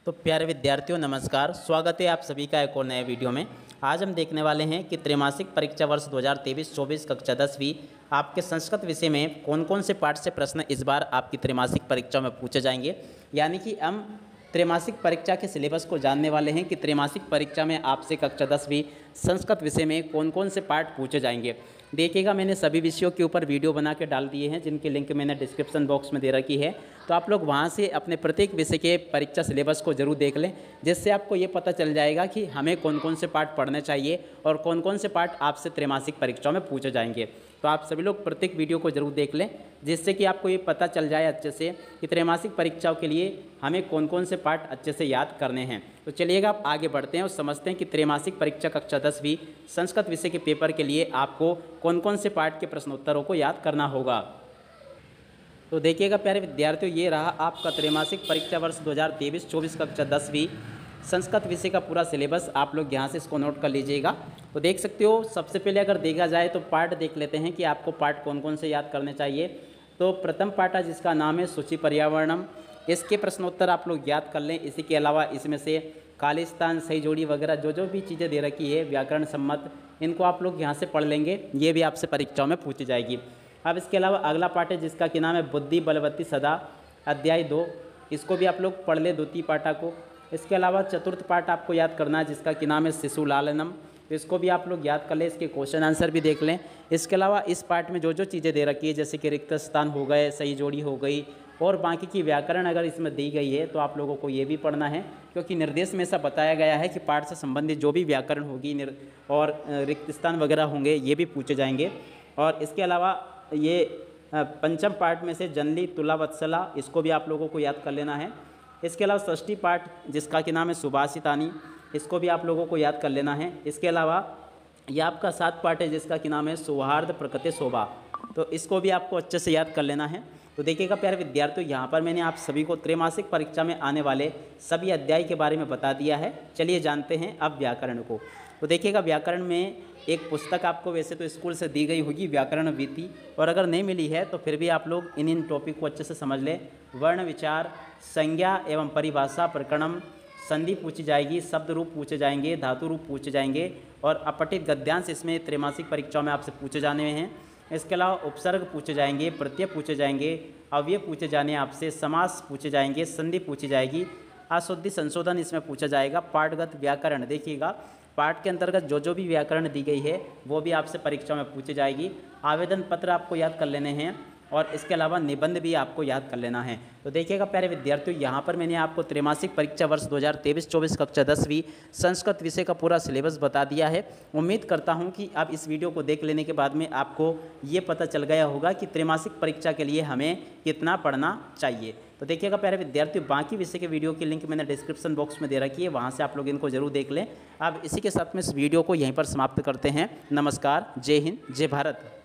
तो प्यारे विद्यार्थियों नमस्कार, स्वागत है आप सभी का एक और नए वीडियो में। आज हम देखने वाले हैं कि त्रैमासिक परीक्षा वर्ष 2023-24 कक्षा 10वीं आपके संस्कृत विषय में कौन कौन से पाठ से प्रश्न इस बार आपकी त्रैमासिक परीक्षा में पूछे जाएंगे। यानी कि हम त्रैमासिक परीक्षा के सिलेबस को जानने वाले हैं कि त्रैमासिक परीक्षा में आपसे कक्षा 10वीं संस्कृत विषय में कौन कौन से पाठ पूछे जाएंगे। देखिएगा, मैंने सभी विषयों के ऊपर वीडियो बना के डाल दिए हैं, जिनकी लिंक मैंने डिस्क्रिप्शन बॉक्स में दे रखी है। तो आप लोग वहां से अपने प्रत्येक विषय के परीक्षा सिलेबस को जरूर देख लें, जिससे आपको ये पता चल जाएगा कि हमें कौन कौन से पाठ पढ़ने चाहिए और कौन कौन से पाठ आपसे त्रैमासिक परीक्षा में पूछे जाएंगे। तो आप सभी लोग प्रत्येक वीडियो को जरूर देख लें, जिससे कि आपको ये पता चल जाए अच्छे से कि त्रैमासिक परीक्षाओं के लिए हमें कौन कौन से पाठ अच्छे से याद करने हैं। तो चलिएगा आप आगे बढ़ते हैं और समझते हैं कि त्रैमासिक परीक्षा कक्षा 10वीं संस्कृत विषय के पेपर के लिए आपको कौन कौन से पाठ के प्रश्नोत्तरों को याद करना होगा। तो देखिएगा प्यारे विद्यार्थियों, ये रहा आपका त्रैमासिक परीक्षा वर्ष 2023-24 कक्षा 10वीं संस्कृत विषय का पूरा सिलेबस। आप लोग यहाँ से इसको नोट कर लीजिएगा। तो देख सकते हो, सबसे पहले अगर देखा जाए तो पाठ देख लेते हैं कि आपको पाठ कौन कौन से याद करने चाहिए। तो प्रथम पाठ है जिसका नाम है सूचि पर्यावरणम। इसके प्रश्नोत्तर आप लोग याद कर लें। इसी के अलावा इसमें से खालिस्तान, सही जोड़ी वगैरह जो भी चीज़ें दे रखी है व्याकरण सम्मत, इनको आप लोग यहाँ से पढ़ लेंगे। ये भी आपसे परीक्षाओं में पूछी जाएगी। अब इसके अलावा अगला पाठ है जिसका कि नाम है बुद्धि बलवती सदा, अध्याय 2। इसको भी आप लोग पढ़ लें, द्वितीय पाठा को। इसके अलावा चतुर्थ पाठ आपको याद करना है जिसका कि नाम है शिशु लालनम। इसको भी आप लोग याद कर लें, इसके क्वेश्चन आंसर भी देख लें। इसके अलावा इस पाठ में जो चीज़ें दे रखी है जैसे कि रिक्त स्थान हो गए, सही जोड़ी हो गई और बाकी की व्याकरण अगर इसमें दी गई है तो आप लोगों को ये भी पढ़ना है, क्योंकि निर्देश में ऐसा बताया गया है कि पाठ से संबंधित जो भी व्याकरण होगी और रिक्त स्थान वगैरह होंगे ये भी पूछे जाएंगे। और इसके अलावा ये पंचम पाठ में से जनली तुला वत्सला, इसको भी आप लोगों को याद कर लेना है। इसके अलावा षष्ठी पाठ जिसका कि नाम है सुभाषितानी, इसको भी आप लोगों को याद कर लेना है। इसके अलावा यह आपका 7 पाठ है जिसका कि नाम है सौहार्द प्रकृति शोभा, तो इसको भी आपको अच्छे से याद कर लेना है। तो देखिएगा प्यारे विद्यार्थियों, यहाँ पर मैंने आप सभी को त्रैमासिक परीक्षा में आने वाले सभी अध्याय के बारे में बता दिया है। चलिए जानते हैं अब व्याकरण को। तो देखिएगा, व्याकरण में एक पुस्तक आपको वैसे तो स्कूल से दी गई होगी, व्याकरण वीति, और अगर नहीं मिली है तो फिर भी आप लोग इन टॉपिक को अच्छे से समझ लें। वर्ण विचार, संज्ञा एवं परिभाषा प्रकरणम, संधि पूछी जाएगी, शब्द रूप पूछे जाएंगे, धातु रूप पूछे जाएंगे और अपठित गद्यांश इसमें त्रैमासिक परीक्षाओं में आपसे पूछे जाने हैं। इसके अलावा उपसर्ग पूछे जाएंगे, प्रत्यय पूछे जाएंगे, अवयव पूछे जाने आपसे, समास पूछे जाएंगे, संधि पूछी जाएगी, अशुद्धि संशोधन इसमें पूछा जाएगा। पाठगत व्याकरण, देखिएगा पाठ के अंतर्गत जो भी व्याकरण दी गई है वो भी आपसे परीक्षा में पूछी जाएगी। आवेदन पत्र आपको याद कर लेने हैं और इसके अलावा निबंध भी आपको याद कर लेना है। तो देखिएगा प्यारे विद्यार्थियों, यहाँ पर मैंने आपको त्रैमासिक परीक्षा वर्ष 2023-24 कक्षा 10वीं संस्कृत विषय का पूरा सिलेबस बता दिया है। उम्मीद करता हूँ कि अब इस वीडियो को देख लेने के बाद में आपको ये पता चल गया होगा कि त्रैमासिक परीक्षा के लिए हमें कितना पढ़ना चाहिए। तो देखिएगा प्यारे विद्यार्थियों, बाकी विषय के वीडियो की लिंक मैंने डिस्क्रिप्शन बॉक्स में दे रखी है, वहाँ से आप लोग इनको जरूर देख लें। अब इसी के साथ में इस वीडियो को यहीं पर समाप्त करते हैं। नमस्कार, जय हिंद, जय भारत।